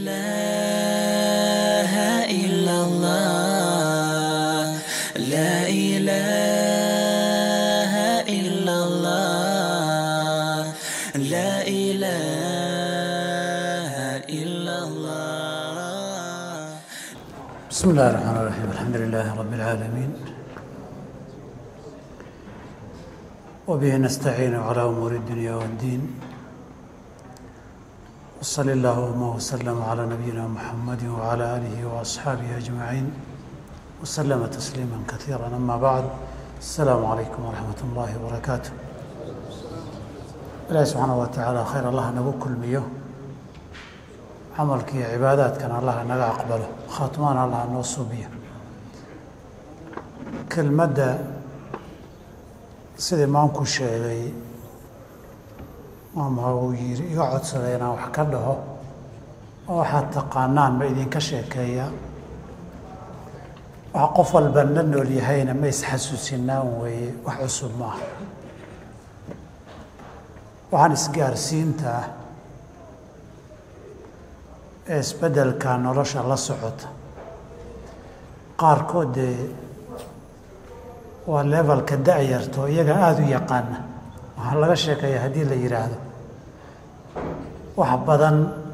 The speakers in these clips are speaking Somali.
إله إلا الله لا إله إلا الله لا إله إلا الله. بسم الله الرحمن الرحيم. الحمد لله رب العالمين وبه نستعين على أمور الدنيا والدين وصلى اللهم وسلم على نبينا محمد وعلى آله وأصحابه أجمعين وسلم تسليما كثيرا. أما بعد، السلام عليكم ورحمة الله وبركاته. إلهي سبحانه وتعالى خير الله nagu kulmiyo, camalka iyo cibaadaadkana Allah naga aqbalo, khaatmana Allah noo suubiyo. kelmadda sidii maanku sheegay ama uu yiri iga codsaday inaan wax ka dhaho oo waxaad taqaanaan ma idinka sheekeeya. wax qof walba la nool yahayna ma isxasuusinaan weeye, wax cusub maaha. waxaan isgaarsiinta ee isbeddelka nolosha la socota qaarkood waa levelka da'yarto iyaga aada u yaqaana. waxaa laga sheekeeya haddii la yidhaahdo wax badan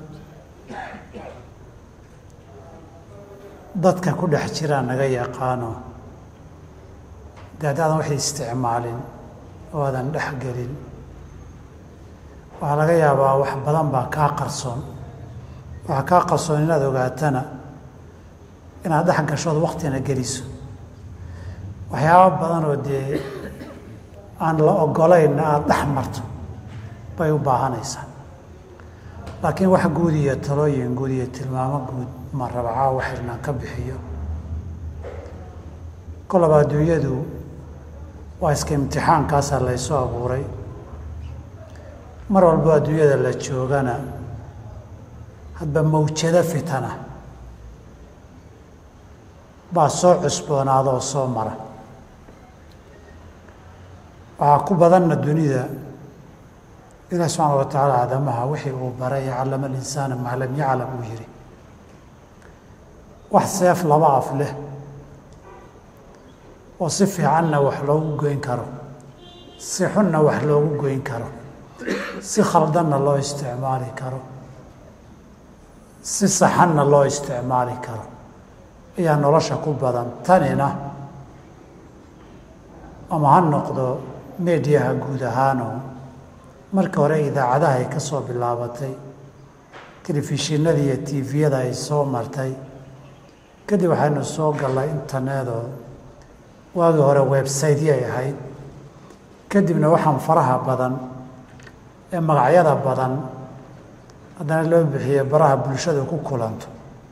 dadka ku dhex jiraa naga yaqaano dee haddaadan waxay isticmaalin oo aadan dhex gelin waxaa laga yaabaa wax badan baa kaa qarsoon. waxaa kaa qarsoon inaad ogaatana inaad dhex gashood waktina geliso. waxyaaba badan oo dee aan la ogolayn aada dhex marto bay u baahanaysaa. laakiin wax guud iyo talooyin guud iyo tilmaamo guud ma rabacaa wax inaan ka bixiyo. kolaba adduunyadu waa iska imtixaankaasaa laysoo abuuray. mar walbo adduunyada la joogana hadba mawjado fitana baa soo cusboonaada oo soo mara. waxaa ku badanna dunida ilaah subxaana wa tacaala aadamaha wixii uu baray callama alinsaana maa lam yaclam uu yidhi. wax seef laba af leh oo si fiicanna wax loogu goyn karo, si xunna wax loogu goyn karo, si khaldanna loo isticmaali karo, si saxanna loo isticmaali karo ayaa nolosha ku badan. tanina ama ha noqdo meediyaha guud ahaanoo markii hore idaacadaha ay ka soo bilaabatay, telefishinada iyo tviyada ay soo martay, kadib waxaynu soo gallay internetoo waagii hore website ay ahayd, kadibna waxaan faraha badan ee magacyada badan haddana loo bixiye baraha bulshada ku kulanto.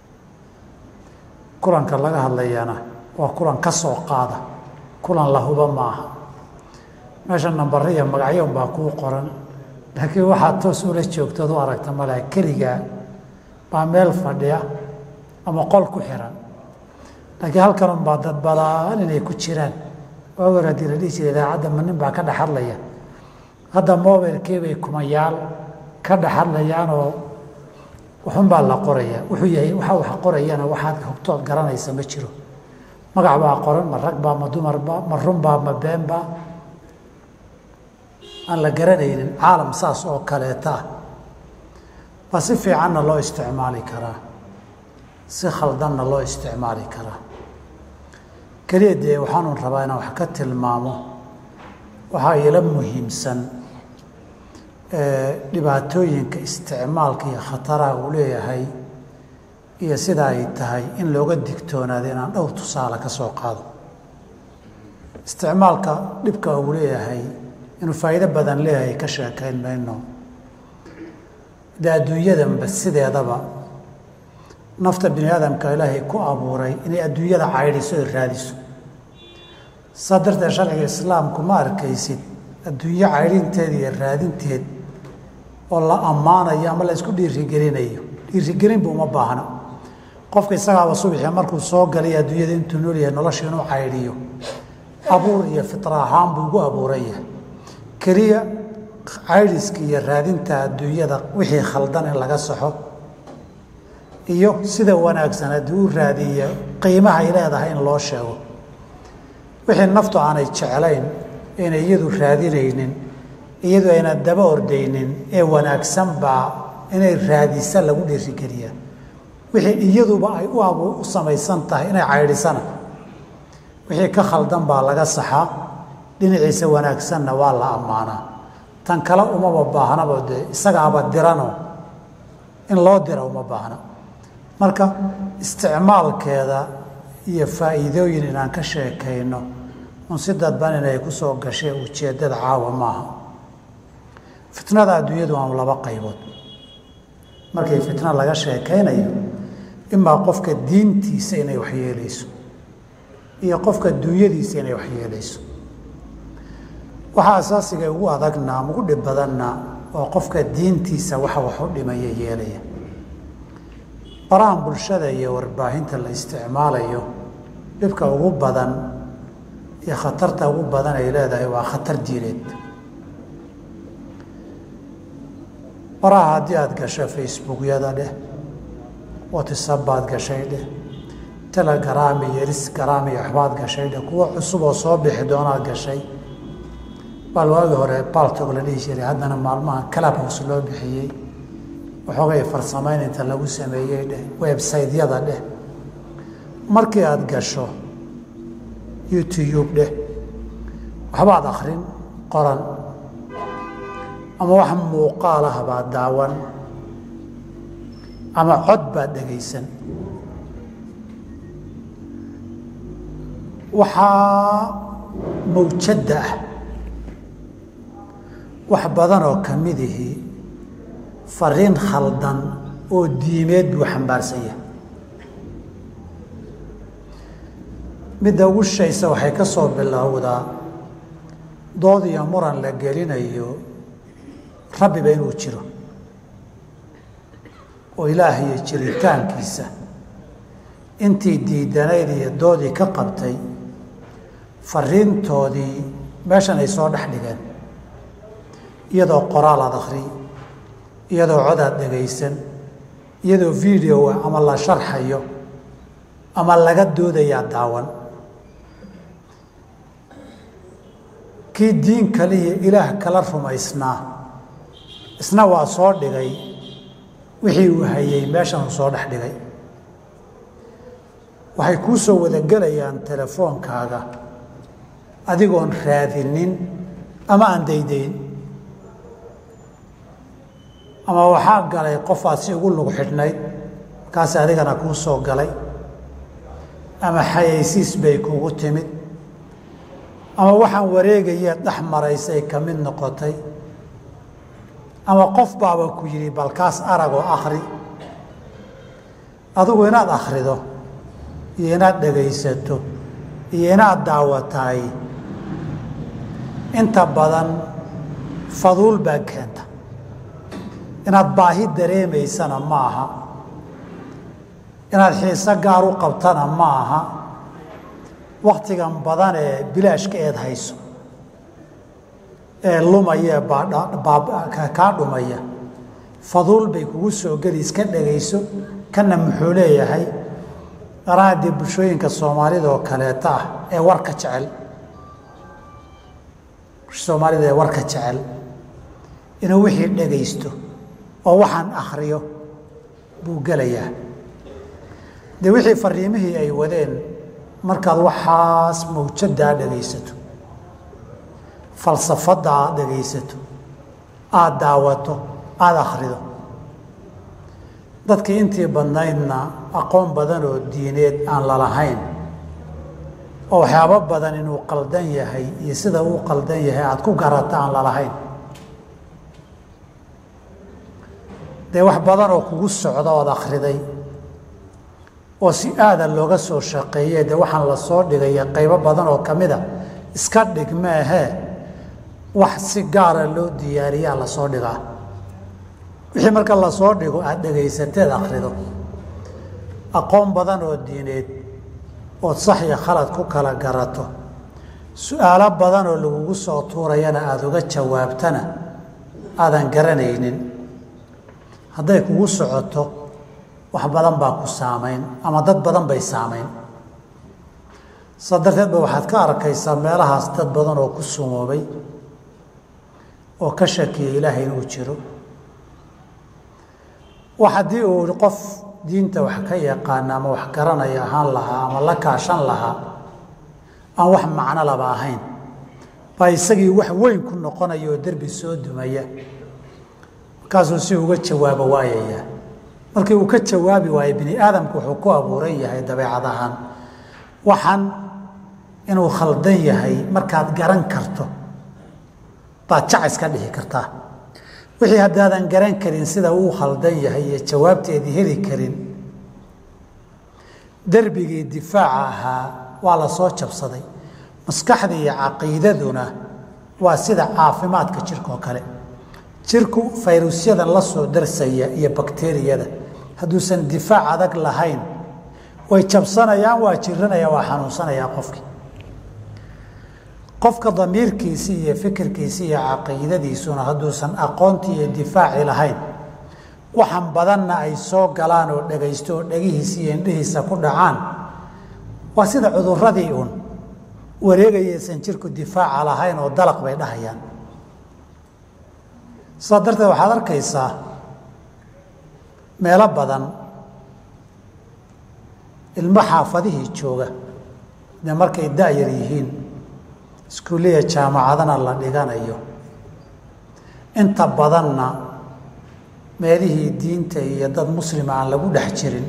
kulanka laga hadlayana waa kulan ka soo qaada, kulan la huba maaha. meesha nambaro iyo magacyo unbaa kuu qoran, laakiin waxaad toos ula joogtood u aragta malaha. keligaa baa meel fadhiya ama qol ku xiran, laakiin halkan unbaa dad badaan inay ku jiraan. waagi hore haddii la dhihi jiray idaacadda ma nin baa ka dhex hadlaya, hadda mobilkii bay kumayaal ka dhex hadlayaanoo waxunbaa la qoraya. wuxuu yahay waxa wax qorayana waxaad hogtood garanaysa ma jiro. magac baa qoran, ma rag baa, ma dumar baa, ma run baa, ma been baa, aan la garanaynin. caalam saas oo kaleeta ah baa si fiicanna loo isticmaali karaa, si khaldanna loo isticmaali karaa. keliya dee waxaanun rabaa inaan wax ka tilmaamo waxaa ila muhiimsan dhibaatooyinka isticmaalka iyo khataraha uu leeyahay iyo sida ay tahay in looga digtoonaado inaan dhowr tusaale ka soo qaado. isticmaalka dhibka uu leeyahay inuu faa'iido badan leeyahay ka sheekayn mayno. dee adduunyadanba sideedaba nafta bini aadamka ilaahay ku abuuray inay adduunyada caydhiso ay raadiso. saa darteed sharciga islaamku ma arkaysid adduunyo caydhinteed iyo raadinteed oo la ammaanayo ama la isku dhiirigelinayo. dhiirigelinba uma baahna. qofka isagaaba subaxii markuu soo galay adduunyada intuu nool yahay nolosha inuu caydhiyo abuur iyo fitra ahaan buu ugu abuuran yahay. keliya caydhiska iyo raadinta adduunyada wixii khaldan in laga saxo iyo sida wanaagsan haddii u raadiya qiimaha ay leedahay in loo sheego wixii naftu aanay jeclayn inay iyadu raadinaynin iyadu ayna daba ordaynin ee wanaagsan baa inay raadisa lagu dhiirigeliyaa wixii iyaduba ay u samaysan tahay inay caydhisana wixii ka khaldan baa laga saxaa dhinaciisa wanaagsanna waa la ammaanaa tan kale umaba baahnaba dee isagaaba dirano in loo dira uma baahna marka isticmaalkeeda iyo faa'iidooyin inaan ka sheekayno un si dadban inay ku soo gashay ujeeddada caawa maaha fitnada adduunyadu waa laba qaybood markay fitna laga sheekaynayo imaa qofka diintiisa inay waxyeelayso iyo qofka dunyadiisa inay waxyeelayso waxaa asaasiga ugu adagna ama ugu dhib badanna oo qofka diintiisa waxa wax u dhimaya yeelaya barahan bulshada iyo warbaahinta la isticmaalayo dhibka ugu badan iyo khatarta ugu badan ay leedahay waa khatar diineed baraha haddii aada gasho facebookyada dheh whatsapp baad gashay dheh telegram iyo instagram iyo waxbaad gashay dheh kuwo cusub oo soo bixi doonaad gashay bal waagi hore baltog la dhihi jiray haddana maalmaha clubhouse loo bixiyey waxoogay farsamayn inta lagu sameeyey dheh website-yada dheh markii aada gasho youtube dheh waxbaad akhrin qoran ama wax muuqaal ah baad daawan ama cod baad dhegaysan waxaa mawjadda ah wax badan oo ka mid ihi fariin khaldan oo diimeed buu xambaarsan yahay midda ugu shaysa waxay ka soo bilowdaa dood iyo muran la gelinayo rabbiba inuu jiro oo ilaah iyo jiritaankiisa intii diidanayd iyo doodii ka qabtay fariintoodii meeshan ay soo dhex dhigeen iyadoo qoraal aad akhri iyadoo cod aad dhegaysan iyadoo videoa ama la sharxayo ama laga doodayaa daawan kii diin kaliya ilaah kala rumaysnaa isna waa soo dhigay wixii uu hayay meeshan uu soo dhex dhigay waxay kuu soo wadagelayaan telefoonkaaga adigoon raadinin ama aan daydayn ama waxaa galay qofaad si ugu lug xidhnayd markaas adigana kuu soo galay ama xayaysiis bay kuugu timid ama waxaan wareegayeed dhex maraysay ka mid noqotay ama qof baaba ku yidhi balkaas aragoo akhri adigu inaad akhrido iyo inaad dhegaysato iyo inaad daawataay inta badan faduul baa keenta inaad baahi dareemaysana ma aha inaad xiise gaar u qabtana ma aha wakhtigan badan ee bilaashka eed hayso ee lumaya kaa dhumaya faduul bay kugu soo geli iska dhegayso kana muxuu leeyahay qaraadii bulshooyinka soomaalida oo kaleeta ah ee warka jecel soomaalida ee warka jecel inuu wixii dhegaysto oo waxaan akhriyo buu gelayaa dee wixii fariimihii ay wadeen markaad waxaas mawjaddaa dhegaysato falsafadda aad dhegaysato aada daawato aada akhrido dadkii intii badnaydna aqoon badan oo diineed aan lalahayn oo waxyaabo badan inuu qaldan yahay iyo sida uu qaldan yahay aada ku garata aan lalahayn dee wax badan oo kugu socda ood akhriday oo si aada looga soo shaqeeye dee waxaan la soo dhigaya qaybo badan oo ka mida iska dhig maahee wax si gaara loo diyaariyaa lasoo dhigaa wixii marka lasoo dhigo aada dhegaysateed akhrido aqoon badan oo diineed ood sax iyo khalad ku kala garato su-aalo badan oo lagugu soo tuurayana aada uga jawaabtana aadan garanaynin hadday kugu socoto wax badan baa ku saamayn ama dad badan bay saamayn saa darteed ba waxaad ka arkaysaa meelahaas dad badan oo ku sumoobay oo ka shakiyay ilaahay inuu jiro wax haddii uu qof diinta wax ka yaqaana ama wax garanaya ahaan lahaa ama la kaashan lahaa aan wax macno laba ahayn baa isagii wax weyn ku noqonaya oo derbi soo dumaya markaasuu si uga jawaabo waayaya markii uu ka jawaabi waayo bini aadamku wuxuu ku abuuran yahay dabeecad ahaan waxaan inuu khaldan yahay markaad garan karto baad jacis ka dhihi kartaa wixii haddaadan garan karin sida uu khaldan yahay iyo jawaabteedii heli karin derbigii difaaca ahaa waa la soo jabsaday maskaxda iyo caqiidaduna waa sida caafimaadka jirka oo kale jirku fayrusyadan la soo darsaya iyo bakteeriyada hadduusan difaac adag lahayn way jabsanayaan waa jiranaya waa xanuunsanayaa qofka damiirkiisii iyo fikirkiisii iyo caqiidadiisuna hadduusan aqoontii iyo difaaci lahayn waxan badanna ay soo galaan oo dhagaysto oo dhagihiisa iyo indhihiisa ku dhacaan waa sida cuduradii uun wareegayaysan jirku difaaca lahayn oo dalaq bay dhahayaan saa darteed waxaad arkaysaa meelo badan ilmo xaafadihii jooga de markay da'yar yihiin iskuuliya jaamacadana la dhiganayo inta badanna meelihii diinta iyo dad muslima aan lagu dhex jirin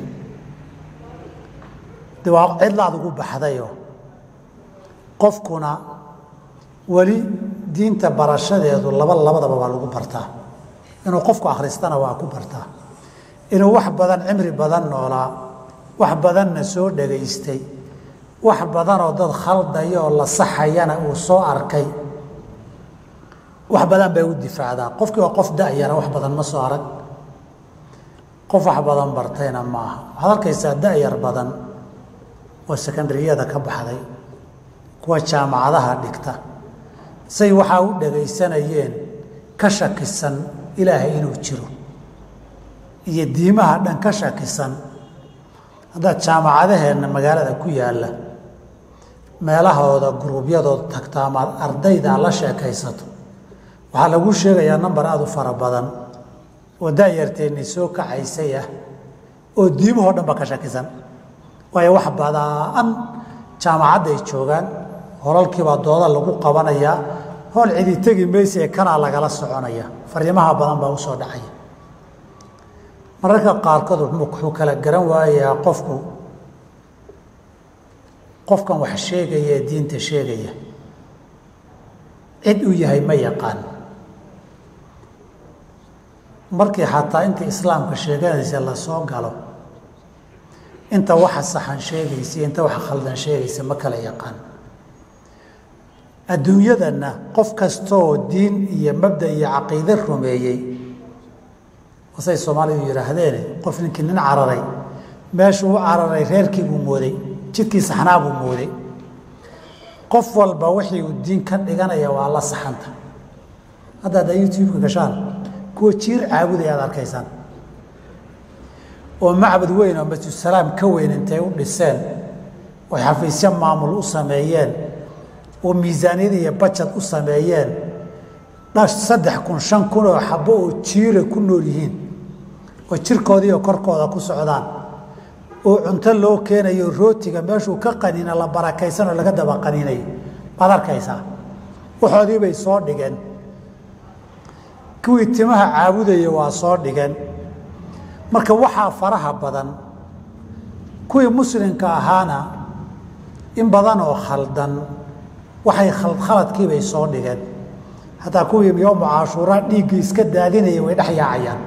de waa cidlaad ugu baxdayo qofkuna weli diinta barashadeedu labadaba waa lagu bartaa inuu qofku akhristana waa ku bartaa inuu wax badan cimri badan noolaa wax badanna soo dhagaystay wax badanoo dad khaldaya oo la saxayana uu soo arkay wax badan bay u difaacdaa qofkii waa qof da'yara wax badan ma soo arag qof wax badan bartayna maaha waxaad arkaysaa da'yar badan oo sekondariyada ka baxday kuwa jaamacadaha dhigta say waxaa u dhagaysanayeen ka shakisan ilaahay inuu jiro iyo diimaha dhan ka shakisan haddaad jaamacadaheenna magaalada ku yaalla meelahooda guruubyadooda tagta amaad ardayda la sheekaysato waxaa lagu sheegayaa nambar aada u fara badan oo da'yarteennii soo kacaysay ah oo diimahoo dhan ba ka shakisan waayo wax badaan jaamacadday joogaan holalkiibaa dooda lagu qabanayaa hool cidi tegi maysa ee kanaa lagala soconaya fariimaha badan baa usoo dhacaya mararka qaarkood wuxuu kala garan waayayaa qofkan wax sheegaya ee diinta sheegaya cid uu yahay ma yaqaan markii xataa inta islaamka sheeganaysa la soo galo inta waxa saxan sheegaysa inta waxa khaldan sheegaysa ma kala yaqaan adduunyadana qof kastoo diin iyo mabda iyo caqiide rumeeyey wasay soomaalidu yidhaahdeen qof ninkii nin cararay meeshuu u cararay reerkii buu mooday jidkii saxnaa buu mooday qof walba wixii uu diin ka dhiganaya waa la saxanta hadda haddaa youtube-ka gashaan kuwa jiir caabuday aad arkaysaan oo macbad weyn oo masjidsalaam ka weyn intay u dhiseen oo xafiisyo maamul u sameeyeen oo miisaaniyad iyo bajad u sameeyeen 3,000 5,000 oo xabo oo jiira ku nool yihiin oo jirkoodii oo korkooda ku socdaan oo cunto loo keenayo rootiga meeshuu ka qaniina la barakaysan oo laga daba qaniinayo baad arkaysaa waxoodii bay soo dhigeen kuwii timaha caabudaya waa soo dhigeen marka waxaa faraha badan kuwii muslimka ahaana in badan oo khaldan waxay khaladkii bay soo dhigeen hataa kuwii yowma cashuuraa dhiiggii iska daadinaya way dhex yaacayaan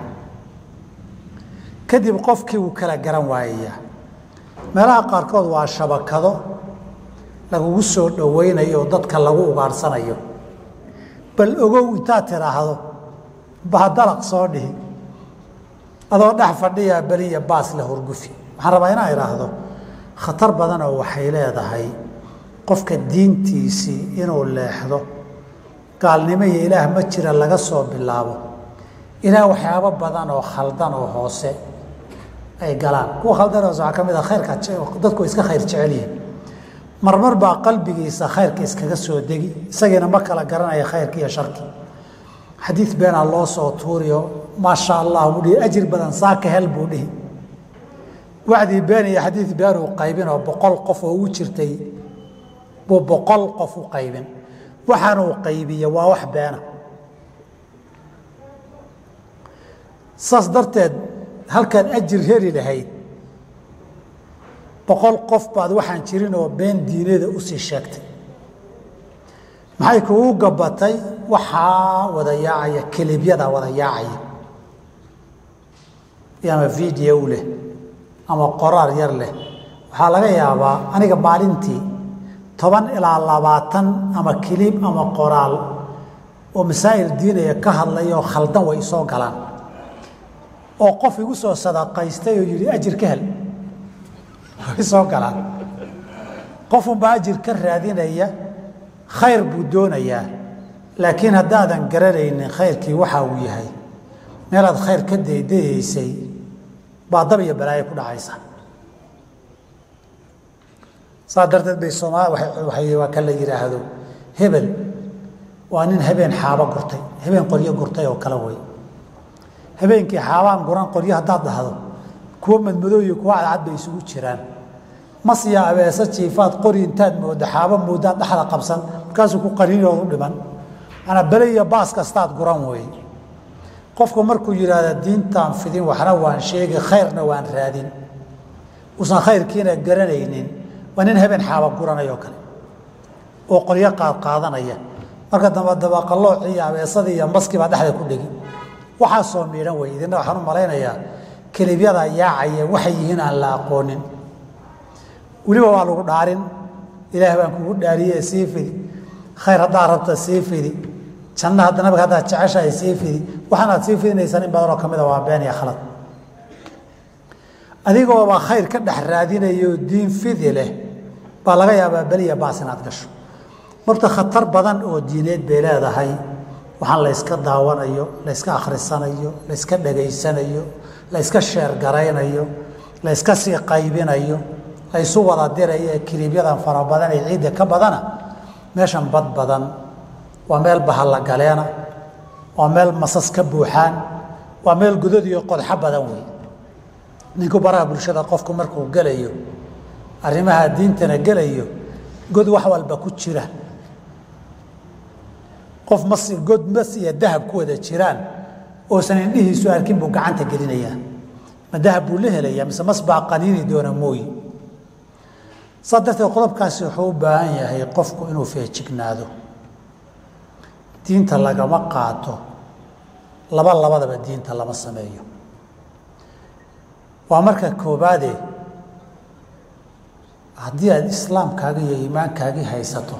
kadib qofkii uu kala garan waayayaa meelaha qaarkood waa shabakado lagugu soo dhowaynayo oo dadka lagu ugaarsanayo bal ogow intaad tidhaahdo bahadalaq soo dhihi adoo dhex fadhiyaa beliya baas la horgufi waxaan rabaa inaan idhaahdo khatar badan oo waxay leedahay qofka diintiisii inuu leexdo gaalnimo iyo ilaah ma jira laga soo bilaabo ilaah waxyaabo badan oo khaldan oo hoose ay galaan kuwa khaldanaas waxaa ka mid ah khayrka dadku iska khayr jecel yihiin marmar baa qalbigiisa khayrka iskaga soo degi isagiina ma kala garanaya khayrka iyo sharki xadiid beenaa loo soo tuuriyo maasha allah buu dhihi ajir badan saaka hel buu dhihi wacdii been iyo xadiid been uu qaybin oo 100 qof oo u jirtay buu 100 qof u qaybin waxaan uu qaybiye waa wax beena saas darteed halkan ajir heli lahayd 100 qof baad waxaan jirin oo been diinada u sii sheegtay maxay kugu gabatay waxaa wada yaacaya kelibyada wada yaacaya ama video leh ama qoraar yar leh waxaa laga yaabaa aniga maalintii 10 ilaa 20 ama kilib ama qoraal oo masaa'il diinaya ka hadlayo khaldan way soo galaan oo qof igu soo sadaqaystay oo yiri ajir ka hel way soo galaan qof uu ajir ka raadinaya khayr buu doonayaa laakiin haddaadan garanaynin khayrkii waxa uu yahay meelaad khayr ka deedeeysay baa dab iyo balaayo ku dhacaysa sadarteed bay Soomaaliya waa kala yiraahdo hebel waa nin habeen xaaba gurtay habeen qoryo gurtay oo kala way habeenkii xaabaan guran qoryo hadaad dhahdo kuwa madmadow iyo kuwa cad bay isugu jiraan masiya abeesa jiifaad qori intaad moodo xaaba moodo dhaxda qabsan markaas ku qariino u dhiman ana bariya baas kastaad guran way qofku markuu yiraahdo diintan fidin waxna waan sheegay khayrna waan raadin usan khayrkiina garanaynin wanin habeen xaaba guranayo kale oo qoryo qaadanaya marka daba qallo ciyaabeesada iyo maskiba dhaxda ku dhigi waxa soo miiran way idina waxaan u maleynayaa kalibyada yaacaya waxay yihiin aan la aqoonin waliba waa lagu dhaarin ilaahay baan kugu dhaariyay siifidi khayr hadaa rabta siifidi janna hadaa nabiga hadaa jeceshahay siifidi waxaad siifidinaysan in badan oo kamid ah waa been iyo khalad adigoo waa khayr ka dhax raadinayo diin fidi leh baa laga yaabaa baliya baas inaad gasho marka khatar badan oo diineed bay leedahay waxaan la iska daawanayo la iska akhrisanayo la iska dhageysanayo la iska sheer garaynayo la iska sii qaybinayo la isu wada dirayo kilibyadan fara badan ee ciida ka badana meeshan bad badan waa meel bahal la galeena waa meel masas ka buuxaan waa meel gudad iyo qodxa badan weey ninku baraha bulshada qofku markuu galayo arrimaha diintana galayo god wax walba ku jira qof god mas iyo dahab ku wada jiraan oo san indhihiisu arkin buu gacanta gelinaya ma dahab buu la helaya mise mas baa qaniini doona mooy sadarteed qodobkaasi wuxuu u baahan yahay qofku inuu feejignaado diinta lagama qaato labadaba diinta lama sameeyo waa marka koobaade haddii aad islaamkaaga iyo iimaankaaga haysato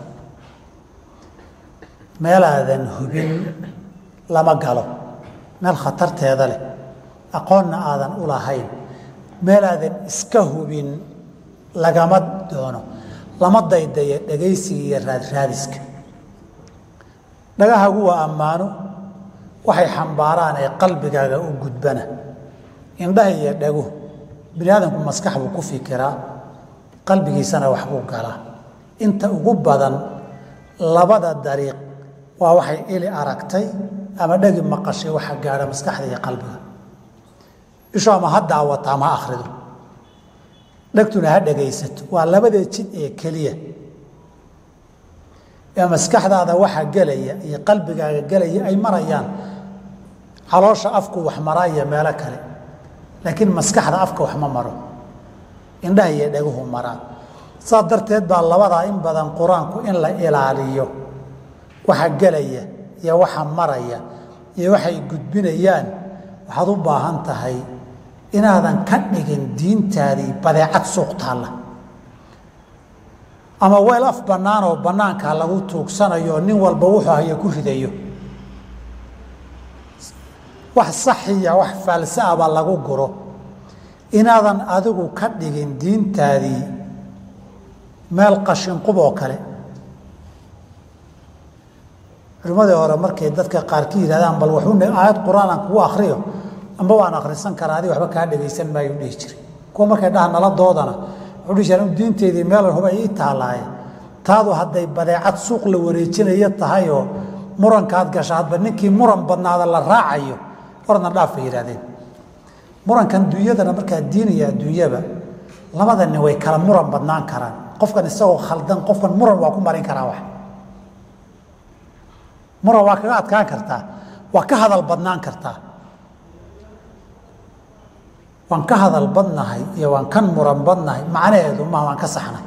meel aadan hubin lama galo meel khatarteeda leh aqoonna aadan u lahayn meel aadan iska hubin lagama doono lama daydaya dhagaysiga iyo raadraadiska dhagahagu waa ammaano waxay xambaaraan ee qalbigaaga u gudbana indhaha iyo dhago bini aadamku maskax buu ku fikiraa qalbigiisana wax buu galaa inta ugu badan labada dariiq waa waxay ili aragtay ama dhagi maqashay waxa gaadha maskaxda iyo qalbiga isha ma hadda wata ma akhrido dhagtuna ha dhagaysato waa labada jid ee kaliya ee maskaxdaada waxa galaya iyo qalbigaaga galaya ay marayaan caloosha afku wax maraya meelo kale laakiin maskaxda afka wax ma maro indhaha iyo dhaguhu maraan saa darteed baa labadaa in badan qur-aanku in la ilaaliyo waxa galaya iyo waxa maraya iyo waxay gudbinayaan waxaad u baahan tahay inaadan ka dhigin diintaadii badeecad suuq taalla ama weel af bannaan oo bannaanka lagu tuugsanayo nin walba wuxuu haya ku ridayo wax saxiya wax faalsa aba lagu guro inaadan adigu ka dhigin diintaadii meel qashin qub oo kale culimadii hore markay dadka qaar ka yidhahdaan bal wuxuu aayad qur-aan aan kugu akhriyo amba waan akhrisan karaa adiga waxba kaa dhagaysan maayo dhihi jiray kuwa markay dhaha nala doodana wuxuu dhihi jiray diinteedii meel huba ii taalaaye taadu hadday badeecad suuq la wareejinayo tahayoo murankaad gasha hadba ninkii muran badnaada la raacayo orna dhaaf bay yidhahdeen murankan adduunyadana markaa diin iyo adduunyaba labada nin way kala muran badnaan karaan qofkan isagoo khaldan qofkan muran waa ku marin karaa wax muran waa kaga adkaan kartaa waa ka hadal badnaan kartaa waan ka hadal badnahay iyo waan kan muran badnahay macnaheedu maaha waan ka saxnay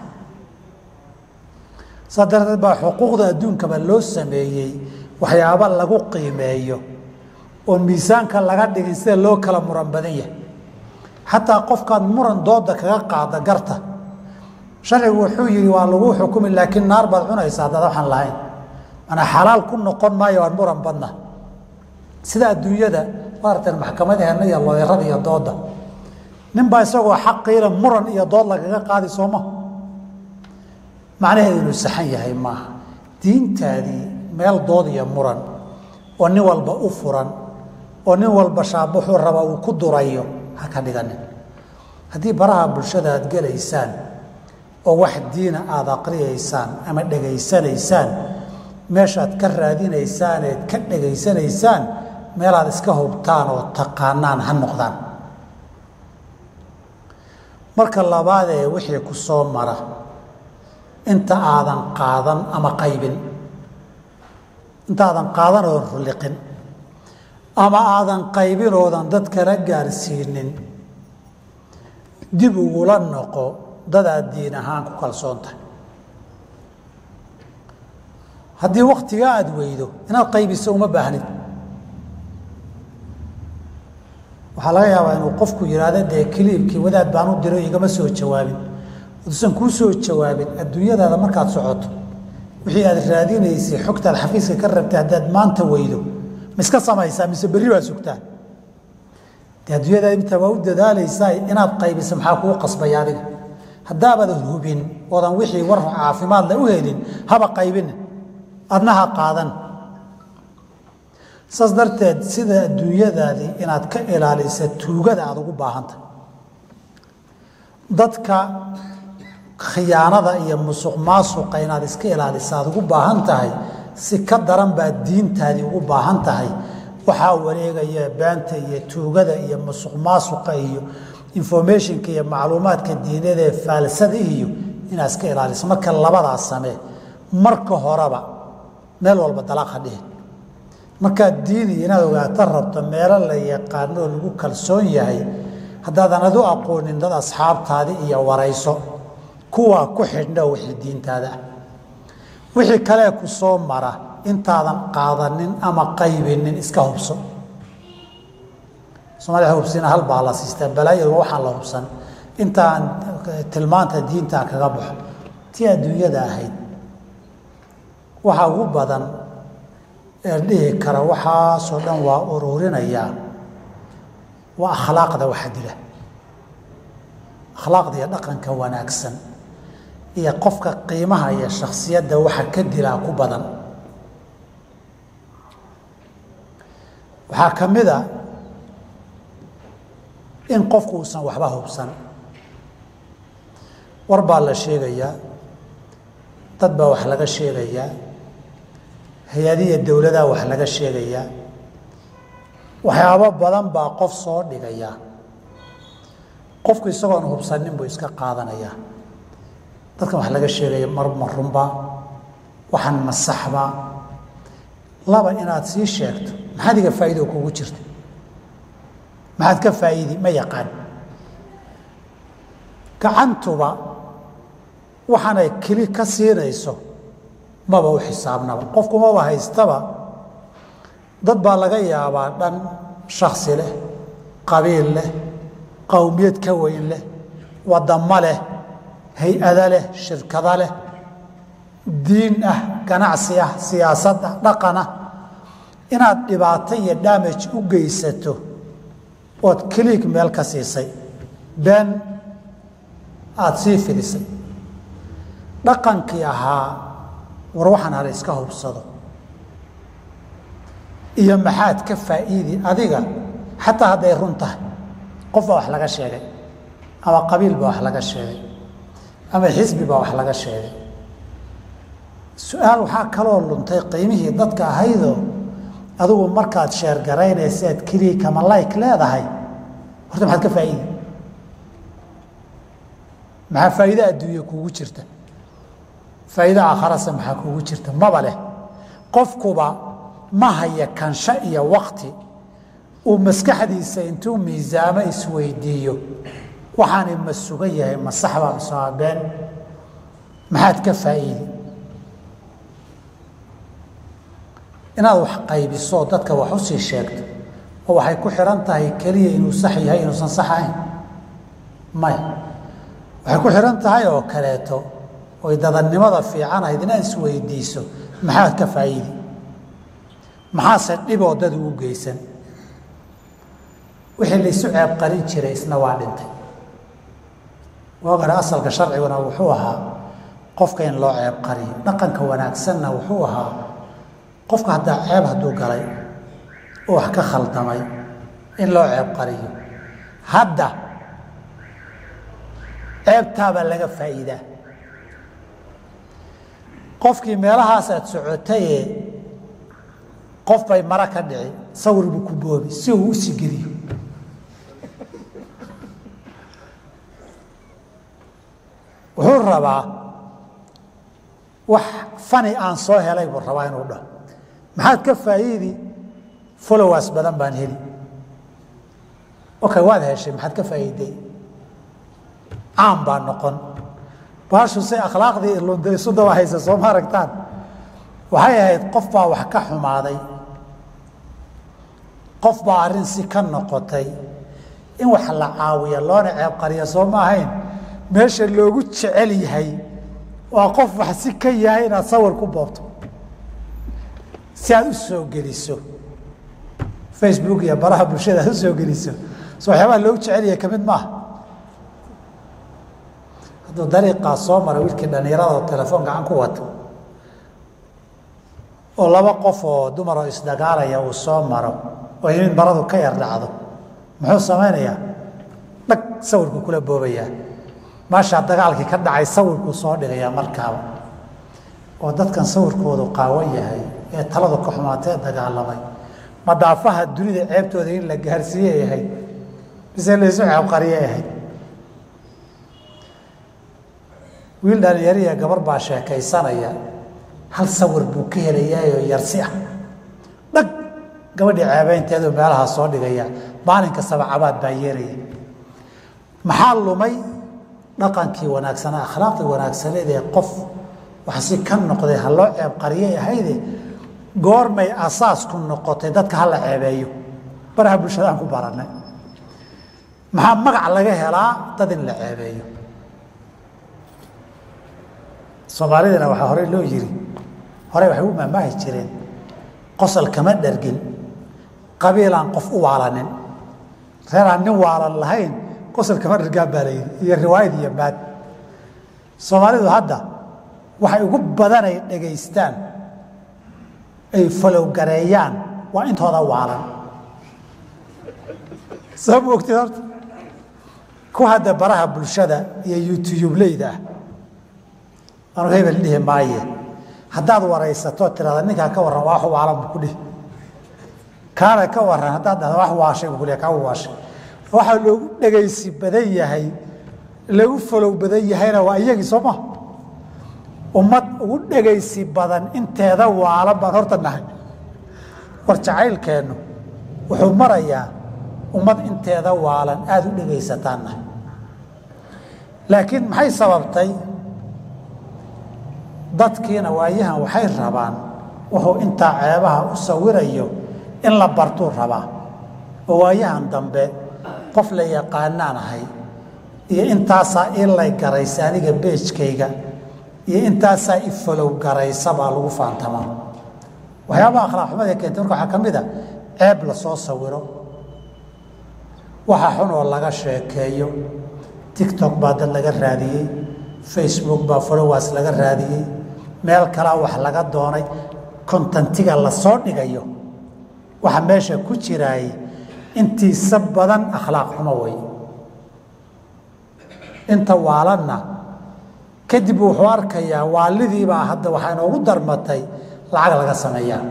saa darteed baa xuquuqda adduunkaba loo sameeyey waxyaaba lagu qiimeeyo oon miisaanka laga dhigin sida loo kala muran badan yahay xataa qofkaad muran dooda kaga qaada garta sharcigu wuxuu yidhi waa lagu xukumi laakiin naar baad cunaysaa haddaad waxaan lahayn manaa xalaal ku noqon maayo waan muran badna sida adduunyada maaragtay maxkamadaheena iyo looyarada iyo dooda ninbaa isagoo xaqiila muran iyo dood lagaga qaadi sooma macnaheedu inuu saxan yahay maaha diintaadii meel dood iyo muran oo nin walba u furan oo nin walba shaabuxuu raba uu ku durayo ha ka dhiganin haddii baraha bulshada aad gelaysaan oo wax diina aada aqriyaysaan ama dhegaysanaysaan meeshaad ka raadinaysaan eed ka dhegaysanaysaan meelaad iska hubtaan oo taqaanaan ha noqdaan marka labaadee wixii ku soo mara inta aadan qaadan ama qaybin inta aadan qaadan oodan rulliqin ama aadan qaybin oodan dad kala gaarsiinin dib ugula noqo dadaad diin ahaan ku kalsoon tahay haddii wakhtiga aada weydo inaad qaybiso uma baahnid waxaa laga yaabaa inuu qofku yidhaahdo dee kiliibkii wadaad baan u diro igama soo jawaabin usan kuu soo jawaabin adduunyadaada markaad socoto wixii aad raadinaysay xogtaad xafiiska ka rabtay haddaad maanta weydo ma iska samaysaa mise berri baa sugtaa dee adduunyadaada inta waa u dadaalaysaa inaad qaybiso maxaa kuu qasbaya adiga haddaabaad hubin oodan wixii war caafimaadla u helin haba qaybinin adna ha qaadan saas darteed sida adduunyadaadii inaad ka ilaalisa tuugada aada ugu baahanta dadka khiyaanada iyo musuq maasuqa inaad iska ilaalisa aad ugu baahan tahay si ka daran baad diintaadii ugu baahan tahay waxaa wareegaya baanta iyo tuugada iyo musuq maasuqa iyo informationka iyo macluumaadka diinada ee faalsada iyo inaad iska ilaaliso marka labadaas samee marka horeba meel walba dalaaqa dhihin markaad diini inaad ogaato rabto meelo la yaqaano oo lagu kalsoon yahay haddaadan adu aqoonin dad asxaabtaadi iyo warayso kuwaa ku xidhno wixii diintaada ah wixii kalee ku soo mara intaadan qaadanin ama qaybinin iska hubso soomaalida hubsina hal baa la siistaa balaayadu waxaan la hubsan intaan tilmaanta diintaa kaga baxo tii adduunyada ahayd waxaa ugu badan ee dhihi kara waxaasoo dhan waa ururinayaa waa akhlaaqda waxa dila akhlaaqda iyo dhaqanka wanaagsan iyo qofka qiimaha iyo shakhsiyadda waxa ka dilaa ku badan waxaa ka mid a in qofku uusan waxba hubsan war baa la sheegayaa dad baa wax laga sheegayaa hay-adiya dowladaa wax laga sheegayaa waxyaabo badan baa qof soo dhigayaa qofku isagoon hubsanin buu iska qaadanayaa dadkan wax laga sheegaya ma runba waxaan ma saxba laba inaad sii sheegto maxaad iga faa'iido kugu jirta maxaad ka faa'iidi ma yaqaan gacantuba waxaanay keli ka siinayso maba u xisaabnaba qofku maba haystaba dad baa laga yaabaa dhan shaksi leh qabiil leh qowmiyad ka weyn leh wadamo leh hay-ada leh shirkada leh diin ah ganacsi ah siyaasad ah dhaqan ah inaad dhibaato iyo damage u geysato ood keliig meel ka siisay been aada sii fidisay dhaqankii ahaa war waxaan hala iska hubsado iyo maxaad ka faa'iidi adiga xataa hadday run tahay qof baa wax laga sheegay ama qabiil baa wax laga sheegay ama xisbi baa wax laga sheegay su-aal waxaa kaloo luntay qiimihii dadka ahaydoo adigu markaad sheergaraynaysa aad keliya kama like leedahay horta maxaad ka faa'iidi maxaa faa'iido adduunya kuugu jirta faa'iido aakharase maxaa kuugu jirta maba leh qofkuba ma haya kansho iyo wakti uu maskaxdiisa intuu miisaamo isweydiiyo waxaani ma sugan yahay ma saxbaa mise waa been maxaad ka faa'iidi inaad wax qaybiso dadka wax usii sheegto oo waxay ku xihan tahay keliya inuu sax yahay inuusan sax ahayn maya waxay ku xihan tahay oo kaleeto oy dadannimada fiican ahayd inaad isweydiiso maxaad ka faa'iidi maxaase dhiboo dad ugu geysan wixii laysu ceeb qarin jiray isna waa dhintay waagana asalka sharciguna wuxuu ahaa qofka in loo ceeb qariyo dhaqanka wanaagsanna wuxuu ahaa qofka haddaa ceeb hadduu galay oo wax ka khaldamay in loo ceeb qariyo hadda ceebtaabaa laga faa'iidaa qofkii meelahaas aad socotaye qof bay mara ka dhici sawir buu ku boobi si uu u sii geliyo wuxuu rabaa wax fani aan soo helay buu rabaa inuu dhaho maxaad ka faa'iidi followers badan baan heli okay waad heshay maxaad ka faa'iiday caan baa noqon baashu say akhlaaqdii isu daba haysa soo ma aragtaan waxay ahayd qof baa wax ka xumaaday qof baa arrin si ka noqotay in wax la caawiya loona ceeb qariya soo ma ahayn meesha loogu jecel yahay waa qof wax si ka yahay inaad sawir ku boobto si aad u soo geliso facebook iyo baraha bulshada aad u soo geliso so waxyaabaha loogu jecel yahay ka mid maaha hadduu dariiqaa soo mara wiilkii dhallinyarada oo telefoon gacan ku wato oo laba qof oo dumaroo isdagaalaya uu soo maro oo in maradu ka yar dhacdo muxuu samaynayaa dhag sawirku kula boobayaa maashaa dagaalkii ka dhacay sawirkuu soo dhigayaa markaaba oo dadkan sawirkoodu qaawan yahay ee taladu ka xumaatee dagaalamay madaafaha dunida ceebtooda in la gaarsiiyey ahayd mise laysu ceebqariyay ahayd wiil dhalinyariya gabar baa sheekaysanaya hal sawir buu ka helayaayoo yarsi ah dhag gabadhii ceebaynteedu meelahaa soo dhigaya maalin kastaba cabaad baa yeeraya maxaa lumay dhaqankii wanaagsanaa akhlaaqdii wanaagsaneed ee qof wax si ka noqday ha loo ceeb qariyay ahayde goormay asaasku noqotay dadka ha la ceebeeyo baraha bulshadaan ku barannay maxaa magac laga helaa dad in la ceebeeyo soomaalidana waxaa horey loo yiri horey waxay u maamaahi jireen qosol kama dhargin qabiilaan qof u waalanin reeraan nin waalan lahayn qosol kama dhargaan baa layidhi iyo riwaayad iyo maad soomaalidu hadda waxay ugu badanay dhegaystaan ay falowgareeyaan waa intooda waalan soo ma ogtid horta ku hadda baraha bulshada iyo youtubeleyda ah anu hebel dhihi maaye haddaad waraysato tirahda ninkaa ka warran waa wax waalan buu ku dhihi kaana ka warran haddaad dhahda wax waashay buu ku dhihi kaa waashay waxaa loogu dhegaysi badan yahay lagu falow badan yahayna waa iyagii soo maha ummad ugu dhegaysi badan inteeda waalan baan horta nahay war jacaylkeennu wuxuu marayaa ummad inteeda waalan aada u dhegaysataan nahay laakiin maxay sababtay dadkiina waayahan waxay rabaan wuxuu intaa ceebaha u sawirayo in la bartuu rabaa oo waayahan dambe qof la yaqaanaan ahay iyo intaasaa ii lay garaysa aniga beejkayga iyo intaasaa i falow garaysa baa lagu faantamaa waxyaabaha akhlaaq xumada keentay marka waxaa ka mid a ceeb la soo sawiro waxa xun oo laga sheekeeyo tiktok baa dad laga raadiyey facebook baa followers laga raadiyey meel kalaa wax laga doonay kontantiga la soo dhigayo waxa meesha ku jiraay intiisa badan akhlaaq xumo wey. inta waalanna kadib wuxuu arkayaa waalidiibaa hadda waxaa inoogu darmatay lacag laga sameeyaa.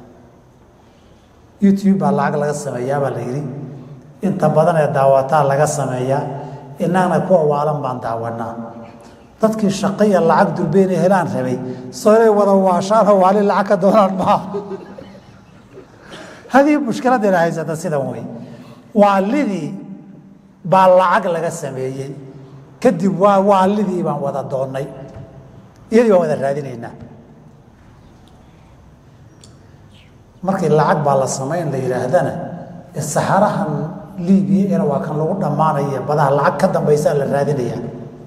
YouTube baa lacag laga sameeyaa baa la yidhi, inta badan ee daawataa laga sameeyaa, innagana kuwa waalan baan daawanaa. dadkii shaqaya lacag dulbeyn ee helaan rabay soo inay wada waashaan oo waali lacag ka doonaan maaha. hadii mushkiladeena haysata sidan wey, waalidii baa lacag laga sameeyey, kadib waalidii baan wada doonnay, iyadii baan wada raadinaynaa. markii lacag baa la samayn la yidhaahdana saxarahan liibiya waa kan lagu dhammaanaya, badaha lacag ka dambaysaa la raadinayaa.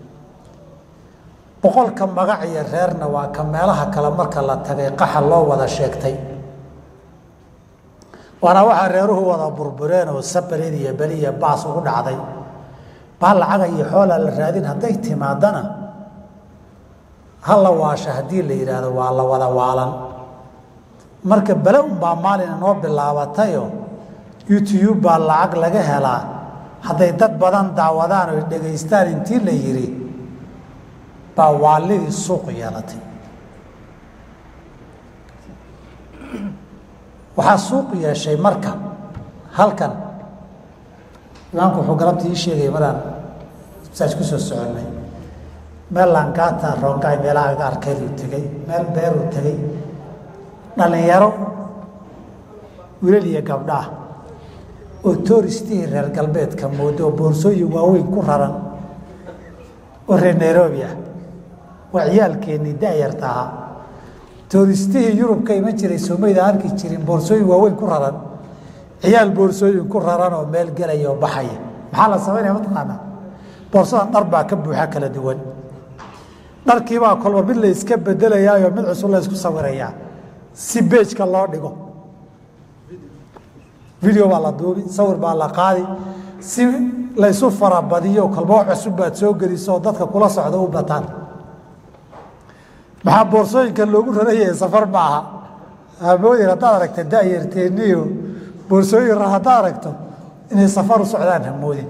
boqolka magac iyo reerna waa ka meelaha kale marka la tagay qaxa loo wada sheegtay, waana waxaa reeruhu wada burbureen oo sabareed iyo beliya baas ugu dhacday. baa lacaga iyo xoolaa la raadin hadday timaadana hala waasha haddii la yidhaahdo waa la wada waalan. marka bale unbaa maalin inoo bilaabatayoo YouTube baa lacag laga helaa hadday dad badan daawadaan oo dhegaystaan intii la yidhi baa waalidii suuq yeelatay. waxaa suuq yeeshay marka halkan imaamku wuxuu galabtii ii sheegay maraan saas ku soo soconnay, meel Langata Rongai meelaha aga arkayduu tegey, meel beeruu tegey, dhallinyaro wiilal iyo gabdhaah oo touristihii reer galbeedka moodo oo boorsooyin waaweyn ku raran oo reer Nairobi ah. waa ciyaalkeennii da'yarta ahaa. touristihii Yurubka iman jiray Soomaalida arki jirin boorsooyin waaweyn ku raran, ciyaal boorsooyin ku raran oo meel gelaya oo baxaya. maxaa la samaynaya mataqaanaa? boorsadan dhar baa ka buuxa kala duwan, dharkiibaa kolba mid la iska bedelayaayo mid cusub la isku sawirayaa si beejka loo dhigo. video baa la duubi, sawir baa la qaadi, si laysu farabadiyo kolba cusub baad soo geliso oo dadka kula socda u bataan. maxaa boorsooyinka loogu rarayay safar maaha. hamoodin haddaad aragta da'yarteeniyo boorsooyin haddaad aragto inay safar u socdaan hamoodin,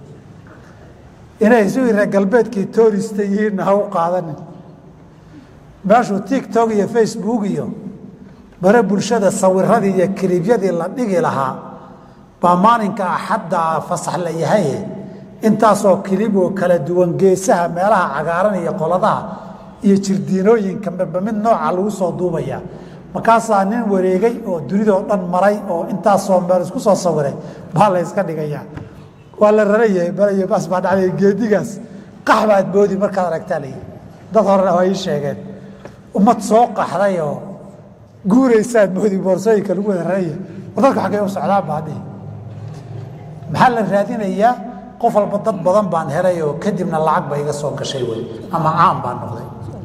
inay isu reer galbeedkii tourista yihiinna ha u qaadanin. meeshuu TikTok iyo Facebook iyo bare bulshada sawiradii iyo kiliibyadii la dhigi lahaa baa maalinka axadda fasax la yahay intaasoo kilib oo kala duwan geesaha meelaha cagaaran iyo qoladaha iyo jirdiinooyinka mid nooca lagu soo duubaya. markaasaa nin wareegay oo dunidoo dhan maray oo intaasoo meel isku soo sawiray baa la iska dhigayaa. waa la rarayahay barayo baas baa dhacday geedigaas qax baad moodi markaad aragtaa layihi. dad horena waa ii sheegeen ummad soo qaxday oo guuraysaad moodi boorsooyinka lagu wada raraya. dadka xaggay u socdaan baa dhihi. maxaa la raadinayaa? qof walba dad badan baan helay oo kadibna lacag ba iga soo gashay wey, ama caan baan noqday.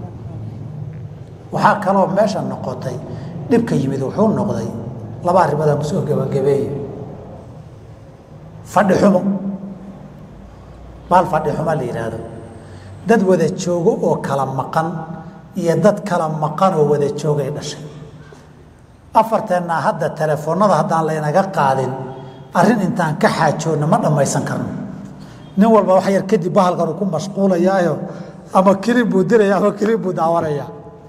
waxaa kaloo meesha noqotay dhibka yimid wuxuu noqday laba arrimoodaan kusoo gabagabeeye. fadhi xumo, baal fadhi xumo la yidhaahdo, dad wada joogo oo kala maqan iyo dad kala maqan oo wada joogay dhashay. afarteennaa hadda telefoonnada haddaan laynaga qaadin arrin intaan ka xaajoonna ma dhammaysan karno. nin walba wax yar kadib bahalkan uu ku mashquulayaayo ama kilib buu diraya ama kilib buu daawanaya.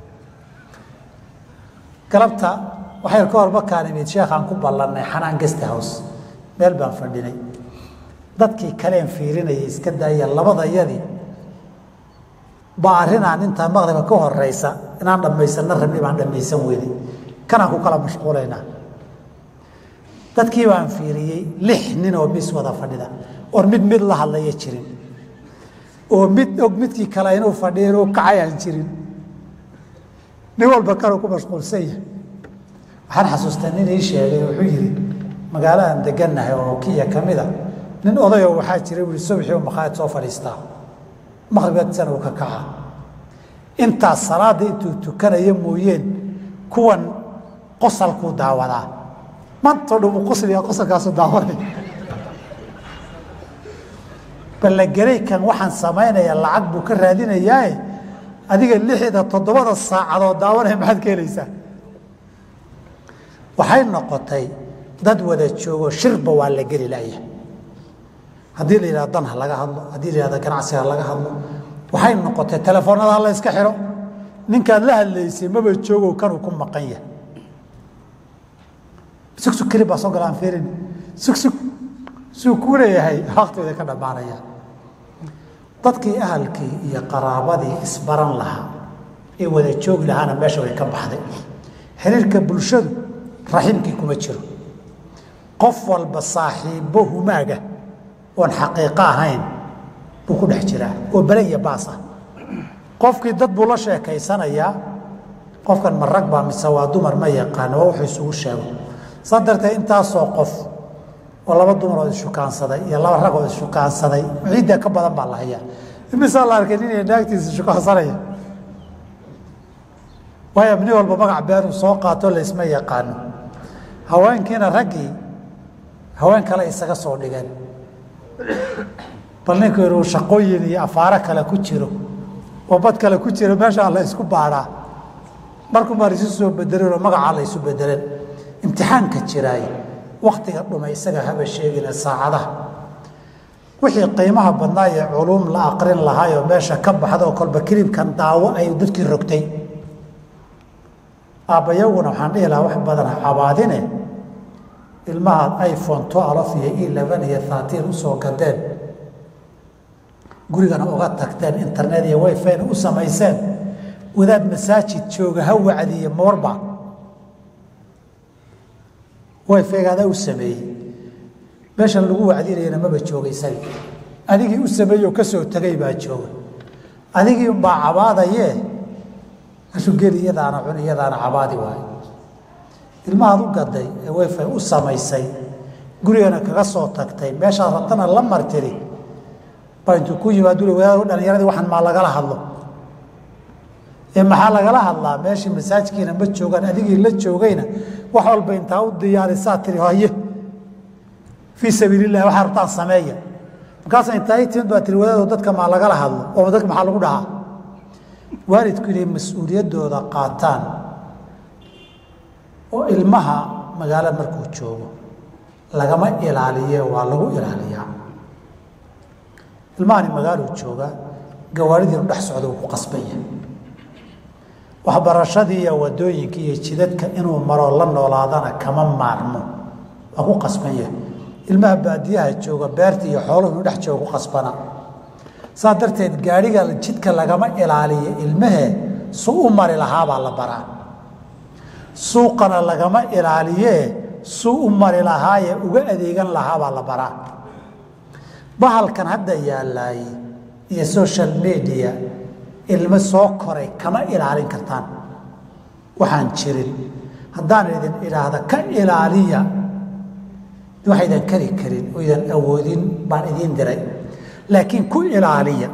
galabta wax yar ka hor markaan imid sheekhaan ku ballannay Xanaan Guest House, meel baan fadhinay. dadkii kaleen fiirinayay iska daaya labadayadii baa arrinaan intaa maqdiba ka horeysa inaan dhammaysanna rabni baan dhammaysan weyday, kanaan ku kala mashquulaynaa. dadkii baan fiiriyey 6 nin oo mis wada fadhida or mid la hadlaya jirin, oo mid og midkii kale inuu fadhiyo inuu kacayaan jirin, nin walba kanuu ku mashquulsan yahay. waxaan xasuustaa nin ii sheegay wuxuu yidhi magaaladan degannahay oo Kiya ka mid a nin odayoo waxaa jiray wili subaxii maqaayad soo fadhiistaa, maqribadsan uu ka kaca. intaas salaada intuu tukanaya mooyeen kuwan qosalkuu daawadaa. maanta dhow qosliga qosalkaasu daawanay. balagelay kan waxaan samaynayaa lacag buu ka raadinayaa, adiga 6-7 saacadood daawanaya maxaad ka helaysaa? waxay noqotay dad wada joogo shirba waa la geli laaya haddii la yidhahdo dan ha laga hadlo haddii la yidhahdo ganacsi ha laga hadlo waxay noqotay telefoonada ha la iska xiro ninkaad la hadlaysay maba joogo kanuu ku maqan yahay sugsug keli baa soo gala aan feerin sugsug suu kuu leeyahay waqtigooda ka dhammaanaya dadkii ahalkii iyo qaraabadii isbaran lahaa ee wada joogi lahaana meesha way ka baxday xiriirka bulshadu raximkii kuma jiro qof walba saaxiibbo humaaga oon xaqiiqo ahayn buu ku dhex jiraa oo bale iyo baas ah qofkii dad buu la sheekaysanayaa qofkan ma rag baa mise waa dumar ma yaqaano waa wuxuu isugu sheego saa darteed intaasoo qof oo laba dumarood ishukaansaday iyo laba ragood ishukaansaday ciidda ka badan baa la hayaa imisaa la arkay ninay naagtiisa ishukaansanaya waayo nin walba magac beenu soo qaato laysma yaqaano haweenkiina raggii haween kale isaga soo dhigeen bal ninku inuu shaqooyin iyo afaaro kale ku jiro oo bad kale ku jiro meeshaa la isku baadhaa markuu maar isu soo bedelenoo magacaa la isu bedelen imtixaanka jiraay waktiga dhumay isaga haba sheegina saacadaha wixii qiimaha badnaa ee culuum la aqrin lahaayoo meesha ka baxda oo kolba kiliibkan daawo ay dadkii rogtay aabbayaguna waxaan dhihi lahaa wax badan ha cabaadine ilmahaad iphone 12 iyo 11 iyo 13 usoo gadeen gurigana uga tagteen internet iyo wifi-na u samayseen wadaad masaajid jooga ha wacdiye moorba wifi-gaada u sameeyey meeshan lagu wacdinayana maba jooga isaga adigii u sameeyey oo ka soo tegay baa jooga adigii unbaa cabaadayee ashugeli iyadaana cun iyadaana cabaadi waayo ilmahaad u gaday ee wifi u samaysay gurigana kaga soo tagtay meeshaad rabtana la martiri baa intuu ku yimaado wadaad dhalinyaradii waxaan maa lagala hadlo ee maxaa lagala hadlaa meeshii masaajkiina ma joogaan adigii la joogayna wax walba intaa u diyaarisaa tiri haye fii sabiilillahi waxaa rabtaan sameeya markaasa intaa i timid baa tiri wadaadoo dadka maa lagala hadlo oo dadka maxaa lagu dhahaa waalidku inay mas-uuliyaddooda qaataan oo ilmaha magaalo markuu joogo lagama ilaaliye waa lagu ilaaliyaa ilmahani magaaluu jooga gawaaridii inu dhex socda uu ku qasban yahay waxbarashadii iyo wadooyinkii iyo jidadka inuu maroo la noolaadana kama maarmo waa ku qasban yahay ilmaha baadiyaha jooga beerta iyo xooluhu inuu dhex jooga ku qasbana saa darteed gaadhiga jidka lagama ilaaliyo ilmahee su u mari lahaabaa la baraa suuqana lagama ilaaliyee suu u mari lahaayee uga adeegan lahaabaa la baraa bahalkan hadda yaalaay iyo social media ilmo soo koray kama ilaalin kartaan waxaan jirin haddaan idin idhaahda ka ilaaliya waxaydan kari karin oo idan awoodin baan idiin diray laakiin ku ilaaliya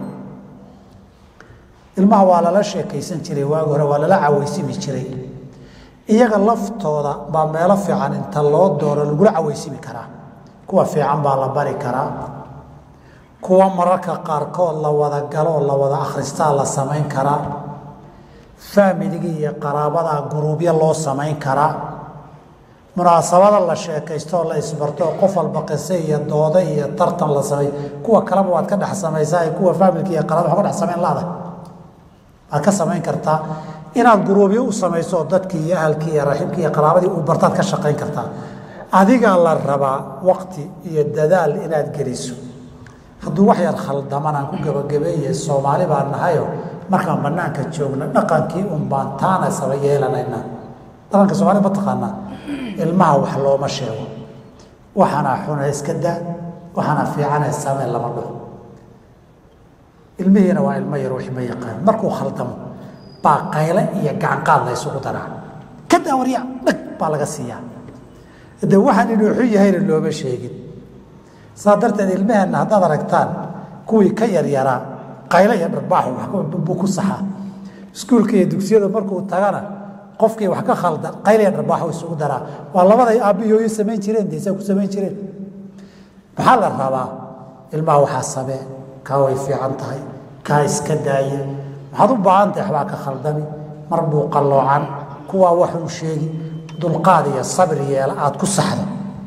ilmaha waa lala sheekaysan jiray waagi hore waa lala cawaysimi jiray iyaga laftooda baa meelo fiican inta loo dooro lagula cawaysimi karaa kuwa fiican baa la bari karaa kuwa mararka qaarkood la wada galo oo la wada akhristaa la samayn karaa faamiligii iyo qaraabada guruubyo loo samayn karaa munaasabada la sheekaysto oo la isbarto oo qof walba qise iyo dooda iyo tartan la samay kuwa kaleba waad ka dhex samaysaa kuwa faamilka iyo qaraabada waad ka dhex samayn laada waad ka samayn kartaa inaad guruubyo u samayso oo dadkii iyo ahalkii iyo raxibkii iyo qaraabadii u bartaad ka shaqayn kartaa adigaa la rabaa waqti iyo dadaal inaad geliso hadduu wax yar khaldaman aan ku gabagabeeye soomaali baan nahayo markaan banaanka joogna dhaqankii un baan taana saba yeelanayna dhaqanka soomaali ma taqaanaa ilmaha wax looma sheego waxaana xuna iska daa waxaana fiicana samee lama dhaho ilmihiina waa ilmo yar wixii ma yaqaan markuu khaldamo baa qayle iyo gacanqaad la isugu daraa ka daawariya dhag baa laga siiyaa de waxaan inuu xun yahayna looma sheegin saa darteed ilmaheenna haddaad aragtaan kuwii ka yaryaraa qayle iyo dharbaaxu buu ku saxaa iskuulka iyo dugsiyada markuu tagana qofkii wax ka khaldan qayle iyo dharbaaxu isugu daraa waa labaday aabbihooyo samayn jireen de saa ku samayn jireen maxaa la rabaa ilmaha waxaa samee kaa way fiican tahay kaa iska daaya maxaad u baahan tahay waxbaa ka khaldami mar buu qalloocan kuwaa waxuu sheegi dulqaad iyo sabri yeela aad ku saxdo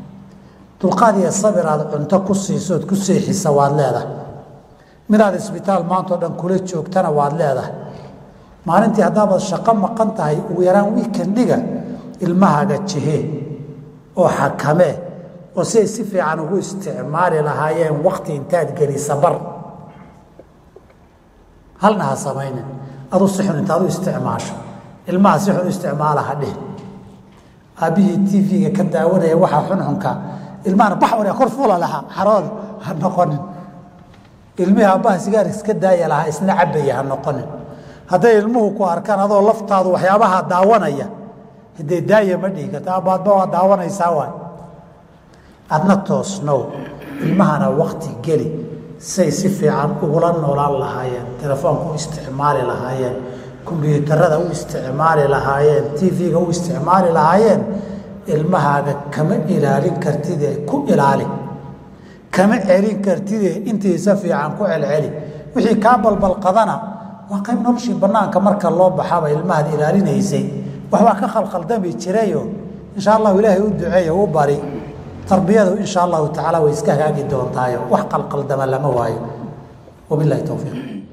dulqaad iyo sabir aad cunto ku siisood ku seexisa waad leedahay midaad isbitaal maantao dhan kula joogtana waad leedahay maalintii haddaabaad shaqo maqan tahay ugu yaraan wiikendiga ilmahaaga jihee oo xakamee oo siay si fiican ugu isticmaali lahaayeen wakti intaad gelisa bar halna ha samaynin adu si xun intaad u isticmaasho ilmaha si xun u isticmaala ha dhih aabbihii tv-ga ka daawanaya waxaa xunxunka ilmahana bax wariya kor fuula lahaa xarooda ha noqonin ilmihii aabbaha sigaar iska daaya lahaa isna cabaya ha noqonin hadday ilmuhu ku arkaan adoo laftaadu waxyaabaha daawanaya hadee daaya ma dhihi karta abbaadba waa daawanaysaa waay adna toosnow ilmahana wakti geli say si fiican ugula noolaan lahaayeen telefoonka u isticmaali lahaayeen kombyuutarada u isticmaali lahaayeen tv-ga u isticmaali lahaayeen ilmahaaga kama ilaalin kartide ku ilaali kama celin kartide intiisa fiican ku celceli wixii kaa balbalqadana waa qayb noloshii bannaanka marka loo baxaba ilmahaad ilaalinaysay waxbaa ka khalkhaldami jirayo insha allahu ilaahay u duceeyo u bari tarbiyadu insha allahu tacaala way iska hagaagi doontaayo wax qalqaldama lama waayo wabillahi towfiiq